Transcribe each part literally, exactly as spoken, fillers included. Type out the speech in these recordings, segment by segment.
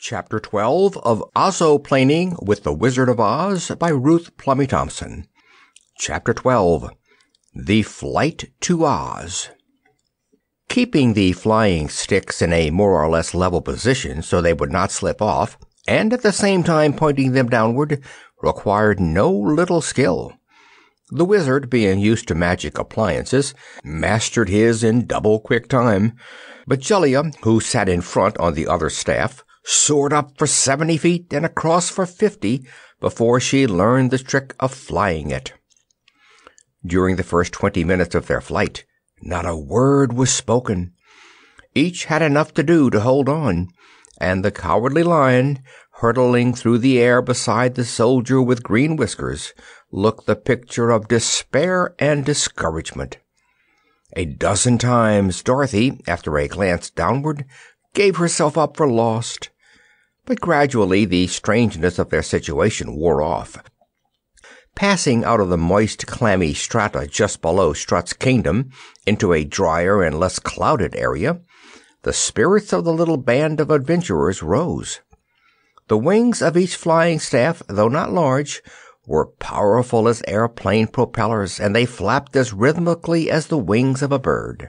Chapter twelve of Ozoplaning with the Wizard of Oz by Ruth Plummy Thompson. Chapter twelve. The Flight to Oz. Keeping the flying sticks in a more or less level position so they would not slip off, and at the same time pointing them downward, required no little skill. The wizard, being used to magic appliances, mastered his in double quick time. But Jellia, who sat in front on the other staff, soared up for seventy feet and across for fifty before she learned the trick of flying it. During the first twenty minutes of their flight, not a word was spoken. Each had enough to do to hold on, and the Cowardly Lion, hurtling through the air beside the soldier with green whiskers, looked the picture of despair and discouragement. A dozen times Dorothy, after a glance downward, gave herself up for lost. But gradually the strangeness of their situation wore off. Passing out of the moist, clammy strata just below Strut's kingdom into a drier and less clouded area, the spirits of the little band of adventurers rose. The wings of each flying staff, though not large, were powerful as airplane propellers, and they flapped as rhythmically as the wings of a bird.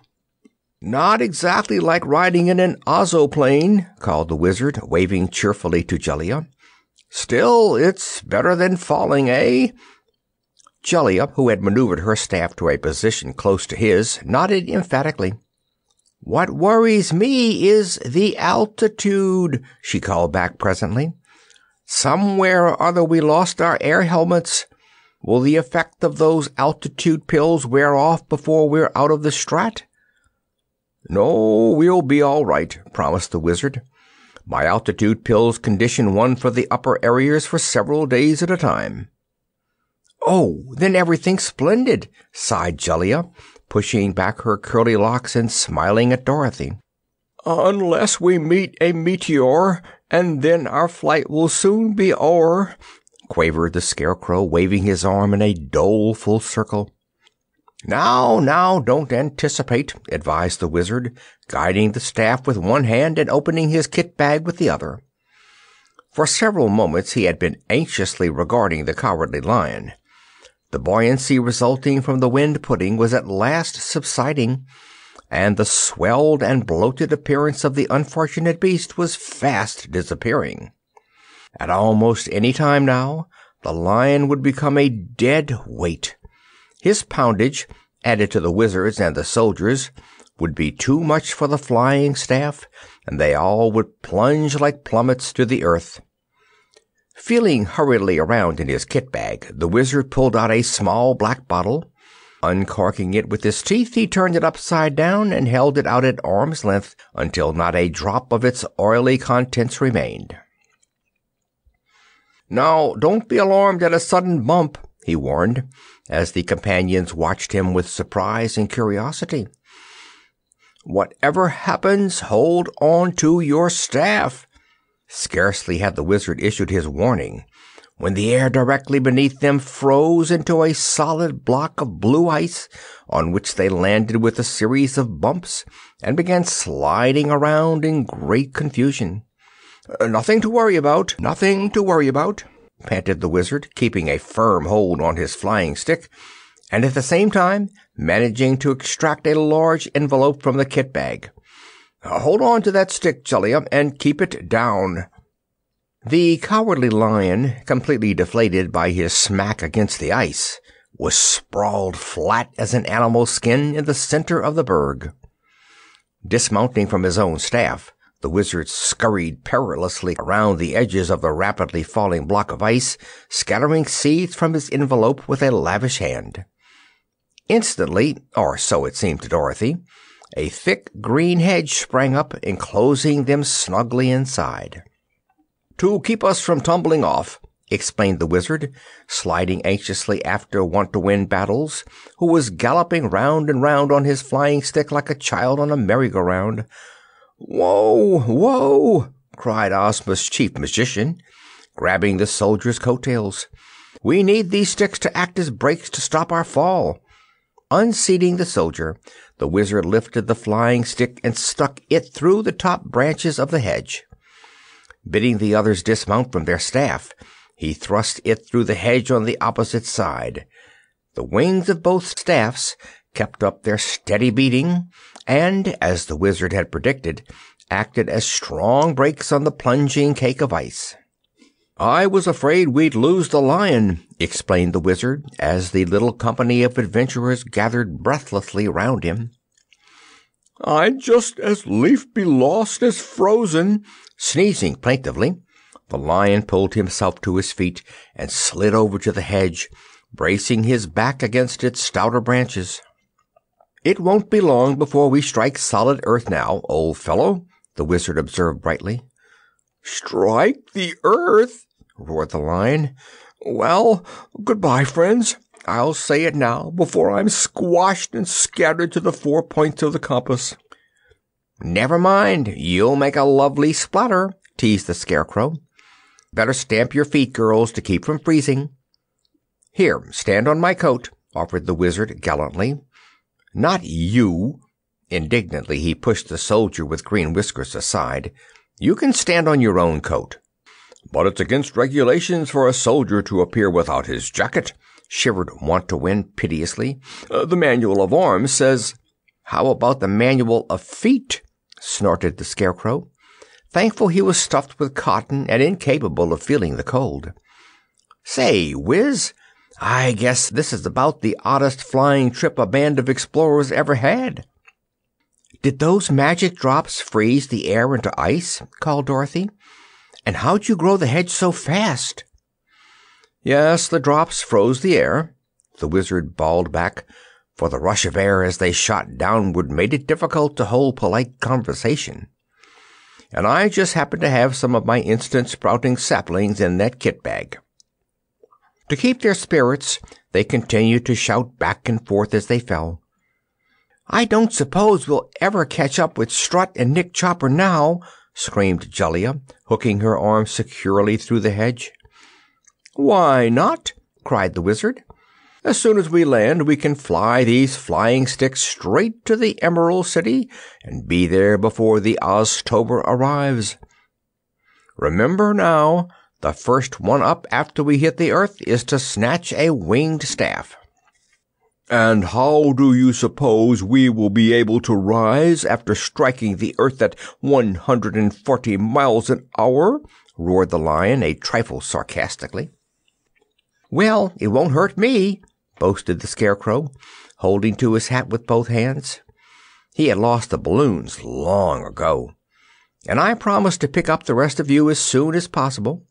"Not exactly like riding in an Ozoplane," called the wizard, waving cheerfully to Jellia. "Still, it's better than falling, eh?" Jellia, who had maneuvered her staff to a position close to his, nodded emphatically. "What worries me is the altitude," she called back presently. "Somewhere or other we lost our air helmets. Will the effect of those altitude pills wear off before we're out of the strat?" "No, we'll be all right," promised the wizard. "My altitude pills condition one for the upper areas for several days at a time." "Oh, then everything's splendid," sighed Jellia, pushing back her curly locks and smiling at Dorothy. "Unless we meet a meteor, and then our flight will soon be o'er," quavered the Scarecrow, waving his arm in a doleful circle. "Now, now, don't anticipate," advised the wizard, guiding the staff with one hand and opening his kit bag with the other. For several moments he had been anxiously regarding the Cowardly Lion. The buoyancy resulting from the wind pudding was at last subsiding, and the swelled and bloated appearance of the unfortunate beast was fast disappearing. At almost any time now, the lion would become a dead weight. His poundage, added to the wizards and the soldiers, would be too much for the flying staff, and they all would plunge like plummets to the earth. Feeling hurriedly around in his kit bag, the wizard pulled out a small black bottle. Uncorking it with his teeth, he turned it upside down and held it out at arm's length until not a drop of its oily contents remained. "Now, don't be alarmed at a sudden bump," he warned, as the companions watched him with surprise and curiosity. "Whatever happens, hold on to your staff." Scarcely had the wizard issued his warning when the air directly beneath them froze into a solid block of blue ice, on which they landed with a series of bumps and began sliding around in great confusion. "Nothing to worry about, nothing to worry about," panted the wizard, keeping a firm hold on his flying stick, and at the same time managing to extract a large envelope from the kit bag. "Hold on to that stick, Jellia, and keep it down." The Cowardly Lion, completely deflated by his smack against the ice, was sprawled flat as an animal's skin in the center of the berg. Dismounting from his own staff, the wizard scurried perilously around the edges of the rapidly falling block of ice, scattering seeds from his envelope with a lavish hand. Instantly, or so it seemed to Dorothy, a thick green hedge sprang up, enclosing them snugly inside. "To keep us from tumbling off," explained the wizard, sliding anxiously after Want-to-Win Battles, who was galloping round and round on his flying stick like a child on a merry-go-round. "Whoa, whoa!" cried Ozma's chief magician, grabbing the soldier's coattails. "We need these sticks to act as brakes to stop our fall." Unseating the soldier, the wizard lifted the flying stick and stuck it through the top branches of the hedge. Bidding the others dismount from their staff, he thrust it through the hedge on the opposite side. The wings of both staffs kept up their steady beating, and, as the wizard had predicted, acted as strong brakes on the plunging cake of ice. "I was afraid we'd lose the lion," explained the wizard, as the little company of adventurers gathered breathlessly round him. "I'd just as lief be lost as frozen." Sneezing plaintively, the lion pulled himself to his feet and slid over to the hedge, bracing his back against its stouter branches. "It won't be long before we strike solid earth now, old fellow," the wizard observed brightly. "Strike the earth?" roared the lion. "Well, goodbye, friends. I'll say it now before I'm squashed and scattered to the four points of the compass." "Never mind, you'll make a lovely splatter," teased the Scarecrow. "Better stamp your feet, girls, to keep from freezing." "Here, stand on my coat," offered the wizard gallantly. "Not you!" Indignantly he pushed the soldier with green whiskers aside. "You can stand on your own coat." "But it's against regulations for a soldier to appear without his jacket," shivered Wantowin piteously. Uh, "the Manual of Arms says—" "How about the Manual of Feet?" snorted the Scarecrow, thankful he was stuffed with cotton and incapable of feeling the cold. "Say, Wiz, I guess this is about the oddest flying trip a band of explorers ever had." "Did those magic drops freeze the air into ice?" called Dorothy. "And how'd you grow the hedge so fast?" "Yes, the drops froze the air," the wizard bawled back, for the rush of air as they shot downward made it difficult to hold polite conversation. "And I just happened to have some of my instant sprouting saplings in that kit bag." To keep their spirits, they continued to shout back and forth as they fell. "I don't suppose we'll ever catch up with Strut and Nick Chopper now," screamed Jellia, hooking her arm securely through the hedge. "Why not?" cried the wizard. "As soon as we land, we can fly these flying sticks straight to the Emerald City and be there before the Oztober arrives. Remember now, the first one up after we hit the earth is to snatch a winged staff." "And how do you suppose we will be able to rise after striking the earth at one hundred forty miles an hour?" roared the lion, a trifle sarcastically. "Well, it won't hurt me," boasted the Scarecrow, holding to his hat with both hands. He had lost the balloons long ago. "And I promise to pick up the rest of you as soon as possible.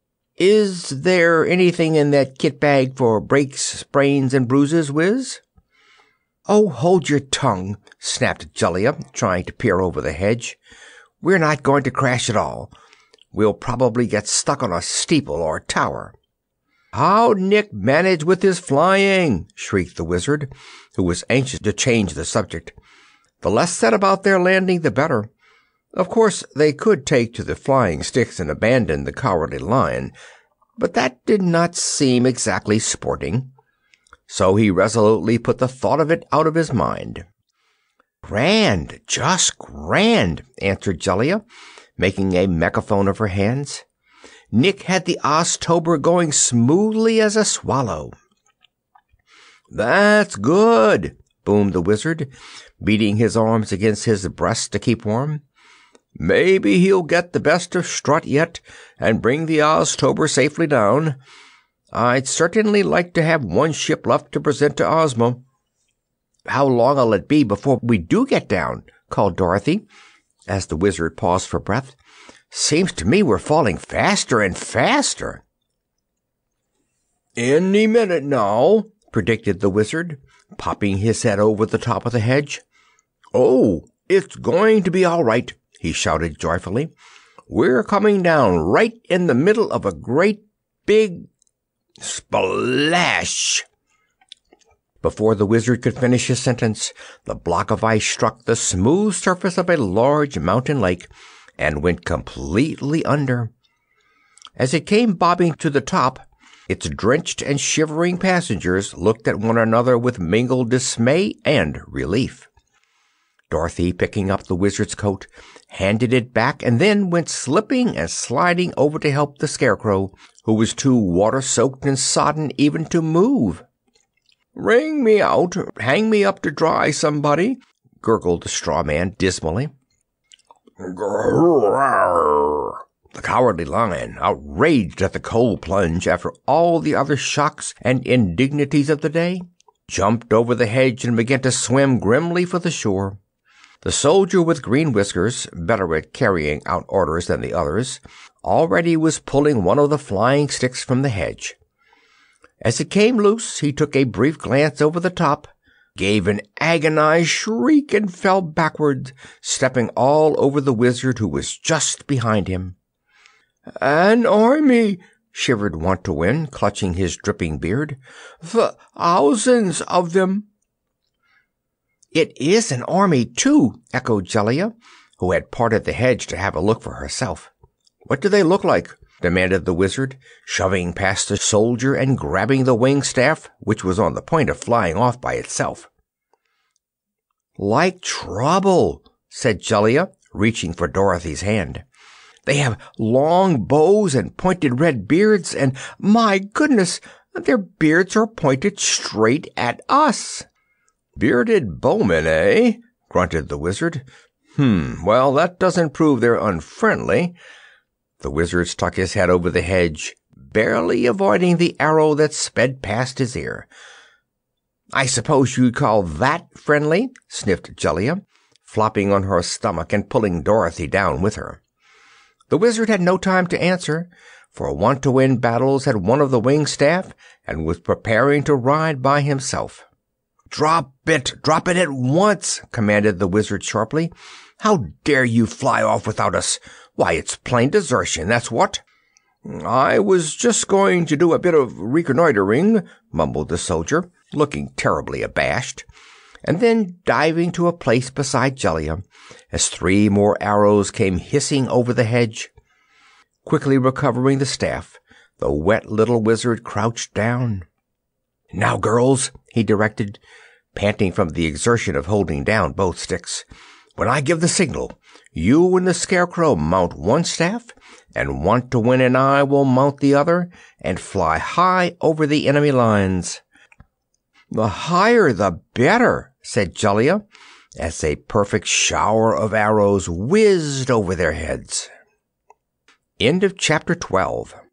Is there anything in that kit bag for breaks, sprains, and bruises, Wiz?" "Oh, hold your tongue," snapped Jellia, trying to peer over the hedge. "We're not going to crash at all. We'll probably get stuck on a steeple or tower." "How'd Nick manage with his flying?" shrieked the wizard, who was anxious to change the subject. "The less said about their landing, the better. Of course, they could take to the flying sticks and abandon the Cowardly Lion, but that did not seem exactly sporting. So he resolutely put the thought of it out of his mind." "Grand, just grand," answered Jellia, making a megaphone of her hands. "Nick had the Oztober going smoothly as a swallow." "That's good," boomed the wizard, beating his arms against his breast to keep warm. "Maybe he'll get the best of Strut yet and bring the Oztober safely down. I'd certainly like to have one ship left to present to Ozma." "How long'll it be before we do get down?" called Dorothy, as the wizard paused for breath. "Seems to me we're falling faster and faster." "Any minute now," predicted the wizard, popping his head over the top of the hedge. "Oh, it's going to be all right," he shouted joyfully. "We're coming down right in the middle of a great big splash!" Before the wizard could finish his sentence, the block of ice struck the smooth surface of a large mountain lake and went completely under. As it came bobbing to the top, its drenched and shivering passengers looked at one another with mingled dismay and relief. Dorothy, picking up the wizard's coat, handed it back, and then went slipping and sliding over to help the Scarecrow, who was too water-soaked and sodden even to move. "Wring me out! Hang me up to dry, somebody!" gurgled the straw man dismally. "Grrrr!" The Cowardly Lion, outraged at the cold plunge after all the other shocks and indignities of the day, jumped over the hedge and began to swim grimly for the shore. The soldier with green whiskers, better at carrying out orders than the others, already was pulling one of the flying sticks from the hedge. As it came loose, he took a brief glance over the top, gave an agonized shriek, and fell backward, stepping all over the Wizard, who was just behind him. "An army!" shivered Wantowin, clutching his dripping beard. "Thousands of them!" "It is an army, too," echoed Jellia, who had parted the hedge to have a look for herself. "What do they look like?" demanded the Wizard, shoving past the soldier and grabbing the winged staff, which was on the point of flying off by itself. "Like trouble," said Jellia, reaching for Dorothy's hand. "They have long bows and pointed red beards, and, my goodness, their beards are pointed straight at us." "Bearded bowmen, eh?" grunted the Wizard. "Hmm, well, that doesn't prove they're unfriendly." The Wizard stuck his head over the hedge, barely avoiding the arrow that sped past his ear. "I suppose you'd call that friendly?" sniffed Jellia, flopping on her stomach and pulling Dorothy down with her. The Wizard had no time to answer, for Wantowin Battles had one of the winged staff and was preparing to ride by himself. "Drop it! Drop it at once!" commanded the Wizard sharply. "How dare you fly off without us? Why, it's plain desertion, that's what." "I was just going to do a bit of reconnoitering," mumbled the soldier, looking terribly abashed, and then diving to a place beside Jellia as three more arrows came hissing over the hedge. Quickly recovering the staff, the wet little Wizard crouched down. "Now, girls," he directed, panting from the exertion of holding down both sticks, "when I give the signal, you and the Scarecrow mount one staff, and Wantowin and I will mount the other and fly high over the enemy lines." "The higher the better," said Jellia, as a perfect shower of arrows whizzed over their heads. End of chapter twelve.